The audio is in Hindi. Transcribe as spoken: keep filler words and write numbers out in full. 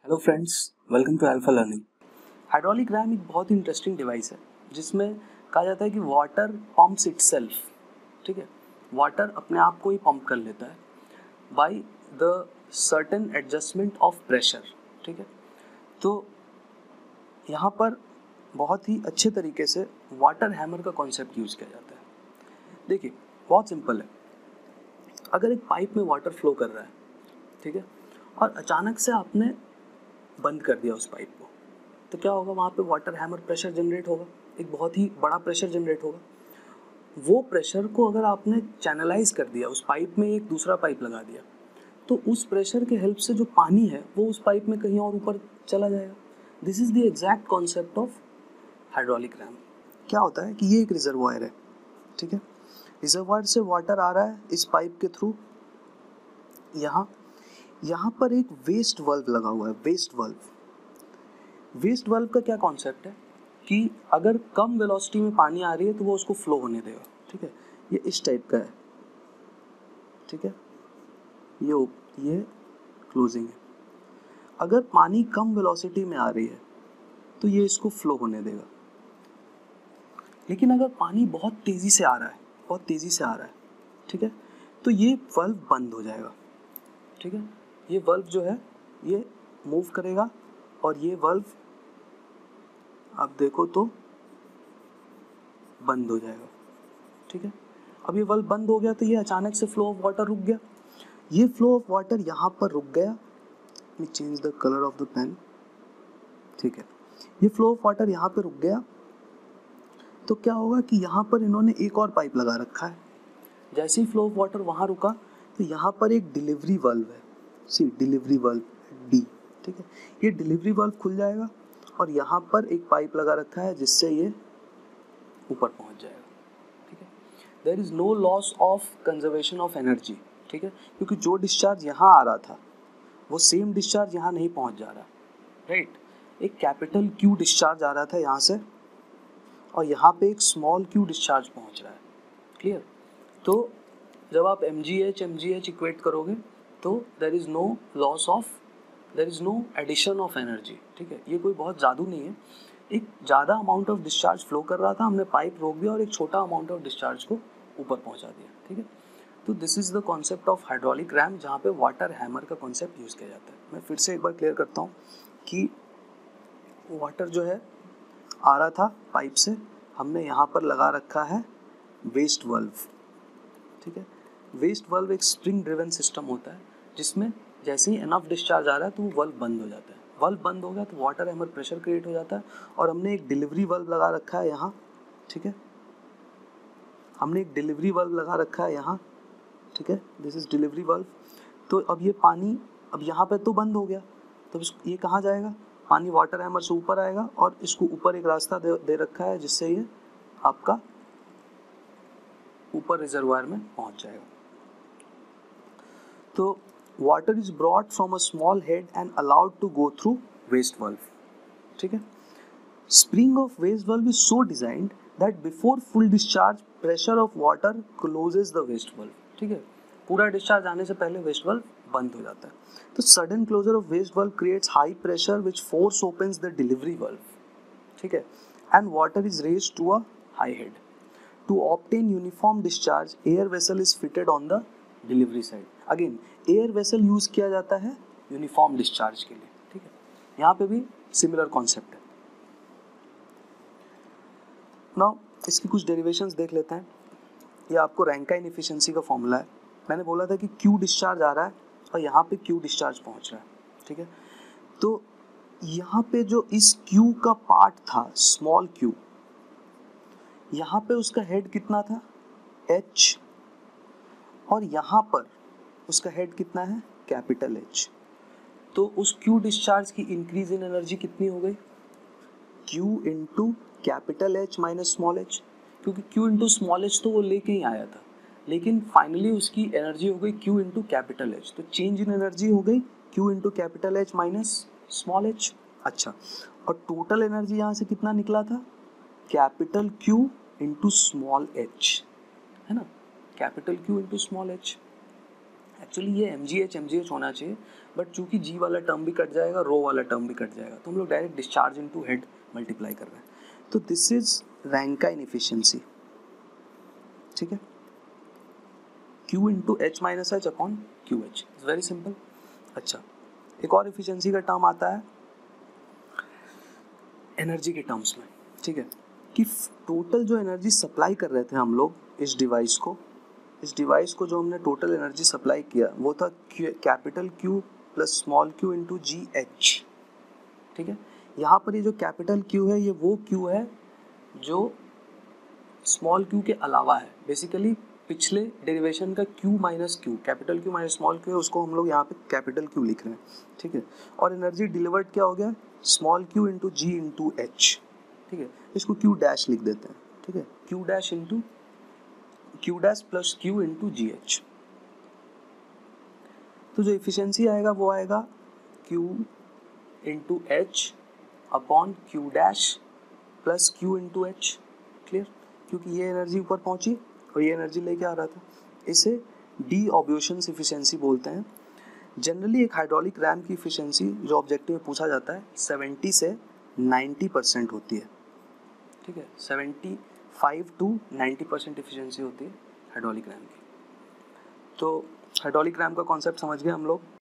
Hello friends, welcome to alpha learning. Hydraulic ram एक बहुत ही इंटरेस्टिंग डिवाइस है जिसमें कहा जाता है कि वाटर पंप्स इटसेल्फ। ठीक है, वाटर अपने आप को ही पंप कर लेता है by the certain adjustment of pressure. ठीक है, तो यहाँ पर बहुत ही अच्छे तरीके से वाटर हैमर का कॉन्सेप्ट यूज़ किया जाता है। देखिए, बहुत सिंपल है। अगर एक पाइप में वाटर फ्लो कर रहा है, ठीक है, और अचानक से आपने बंद कर दिया उस पाइप को, तो क्या होगा? वहाँ पे वाटर हैमर प्रेशर जनरेट होगा, एक बहुत ही बड़ा प्रेशर जनरेट होगा। वो प्रेशर को अगर आपने चैनलाइज कर दिया, उस पाइप में एक दूसरा पाइप लगा दिया, तो उस प्रेशर के हेल्प से जो पानी है वो उस पाइप में कहीं और ऊपर चला जाएगा। This is the exact concept of hydraulic ram. क्या होता है कि ये एक रिजर्वायर है, ठीक है, रिजर्वायर से वाटर आ रहा है इस पाइप के थ्रू। यहाँ यहाँ पर एक वेस्ट वाल्व लगा हुआ है। वेस्ट वाल्व वेस्ट वाल्व का क्या कॉन्सेप्ट है कि अगर कम वेलोसिटी में पानी आ रही है तो वो उसको फ्लो होने देगा। ठीक है, ये इस टाइप का है। ठीक है, ये ये क्लोजिंग है। अगर पानी कम वेलोसिटी में आ रही है तो ये इसको फ्लो होने देगा। लेकिन अगर पानी बहुत तेजी से आ रहा है, बहुत तेजी से आ रहा है, ठीक है, तो ये वाल्व बंद हो जाएगा। ठीक है, ये वाल्व जो है ये मूव करेगा और ये वाल्व आप देखो तो बंद हो जाएगा। ठीक है, अब ये वाल्व बंद हो गया तो ये अचानक से फ्लो ऑफ वाटर रुक गया। ये फ्लो ऑफ वाटर यहाँ पर रुक गया। Let me change the colour of the pen. ठीक है, ये फ्लो ऑफ वाटर यहाँ पे रुक गया तो क्या होगा कि यहाँ पर इन्होंने एक और पाइप लगा रखा है। जैसे ही फ्लो ऑफ वाटर वहाँ रुका तो यहाँ पर एक डिलीवरी वाल्व है। See delivery valve D. ठीक है, ये डिलीवरी वाल्व खुल जाएगा और यहाँ पर एक पाइप लगा रखा है जिससे ये ऊपर पहुँच जाएगा। ठीक है, there is no loss of conservation of energy. ठीक है, क्योंकि जो डिस्चार्ज यहाँ आ रहा था वो सेम डिस्चार्ज यहाँ नहीं पहुँच जा रहा। राइट, एक कैपिटल क्यू डिस्चार्ज आ रहा था यहाँ से और यहाँ पे एक स्मॉल क्यू डिस्चार्ज पहुँच रहा है। क्लियर? तो जब आप M G H M G H equate करोगे तो there is no loss of, there is no addition of energy. ठीक है, ये कोई बहुत जादू नहीं है। एक ज़्यादा अमाउंट ऑफ डिस्चार्ज फ्लो कर रहा था, हमने पाइप रोक दिया और एक छोटा अमाउंट ऑफ डिस्चार्ज को ऊपर पहुंचा दिया। ठीक है, तो this is the concept of hydraulic ram, जहाँ पे वाटर हैमर का कॉन्सेप्ट यूज़ किया जाता है। मैं फिर से एक बार क्लियर करता हूँ कि वाटर जो है आ रहा था पाइप से, हमने यहाँ पर लगा रखा है वेस्ट वाल्व। ठीक है, वेस्ट वाल्व एक स्प्रिंग ड्रिवन सिस्टम होता है जिसमें जैसे ही एनफ डिस्चार्ज आ रहा है तो वो वाल्व बंद हो जाता है। वाल्व बंद हो गया तो वाटर हैमर प्रेशर क्रिएट हो जाता है और हमने एक डिलीवरी वाल्व लगा रखा है यहाँ। ठीक है, हमने एक डिलीवरी वाल्व लगा रखा है यहाँ। ठीक है, दिस इज डिलीवरी वाल्व। तो अब ये पानी अब यहाँ पे तो बंद हो गया, तो ये कहाँ जाएगा? पानी वाटर हैमर से ऊपर आएगा और इसको ऊपर एक रास्ता दे, दे रखा है जिससे ये आपका ऊपर रिजर्वायर में पहुँच जाएगा। तो water is brought from a small head and allowed to go through waste valve. ठीक है, spring of waste valve is so designed that before full discharge pressure of water closes the waste valve. ठीक है, पूरा डिस्चार्ज आने से पहले वेस्ट वाल्व बंद हो जाता है। तो sudden closure of waste valve creates high pressure which force opens the delivery valve. ठीक है, and water is raised to a high head. To obtain uniform discharge air vessel is fitted on the delivery side. Again air vessel use किया जाता है यूनिफॉर्म डिस्चार्ज के लिए। ठीक है, यहाँ पे भी सिमिलर कॉन्सेप्ट है। नाउ इसकी कुछ डेरिवेशंस देख लेते हैं। ये आपको रैंकाइन एफिशिएंसी का फॉर्मूला है। मैंने बोला था कि क्यू डिस्चार्ज आ रहा है और यहाँ पे क्यू डिस्चार्ज पहुँच रहा है। ठीक है, तो यहाँ पे जो इस क्यू का पार्ट था स्मॉल क्यू, यहाँ पे उसका हेड कितना था? एच, और यहाँ पर उसका हेड कितना है? Capital H. तो उस क्यू डिस्चार्ज की इंक्रीज इन एनर्जी कितनी हो गई? Q into capital H minus small H, क्योंकि क्यू इंटू स्मॉल एच तो वो लेके ही आया था, लेकिन फाइनली उसकी एनर्जी हो गई क्यू इंटू कैपिटल एच। तो चेंज इन एनर्जी हो गई Q into capital H minus small H. अच्छा, और टोटल एनर्जी यहाँ से कितना निकला था? Capital Q into small H, है ना, capital Q into small H. Actually ये M G H M G H होना चाहिए, बट चूंकि जी वाला टर्म भी कट जाएगा, रो वाला टर्म भी कट जाएगा, तो हम लोग direct discharge into head multiply कर रहे हैं। तो दिस इज रैंकाइन इफिशिएंसी, ठीक है, Q into H minus H upon Q H, is very simple. अच्छा, एक और इफिशिएंसी का टर्म आता है एनर्जी के टर्म्स में, ठीक है, कि टोटल जो एनर्जी सप्लाई कर रहे थे हम लोग इस डिवाइस को, इस डिवाइस को जो हमने टोटल एनर्जी सप्लाई किया वो था capital Q plus small q into G H, ठीक है। यहाँ पर ये जो कैपिटल Q है ये वो Q है जो स्मॉल q के अलावा है। बेसिकली पिछले डेरिवेशन का Q minus Q, capital Q minus small q है, उसको हम लोग यहाँ पे कैपिटल Q लिख रहे हैं, ठीक है। और एनर्जी डिलीवर्ड क्या हो गया, small q into G into H, ठीक है, इसको Q डैश लिख देते हैं, ठीक है, Q dash into Q dash plus Q into G H. तो जो इफिशियंसी आएगा वो आएगा Q into H upon Q dash plus Q into H, clear, क्योंकि ये एनर्जी ऊपर पहुंची और ये एनर्जी लेके आ रहा था। इसे डी ऑब्यूशन इफिशियंसी बोलते हैं। जनरली एक हाइड्रोलिक रैम की इफिशियंसी जो ऑब्जेक्टिव में पूछा जाता है सेवेंटी से नाइंटी परसेंट होती है, ठीक है, seventy five to ninety percent efficiency होती है हाइड्रोलिक रैम की। तो हाइड्रोलिक रैम का कॉन्सेप्ट समझ गए हम लोग।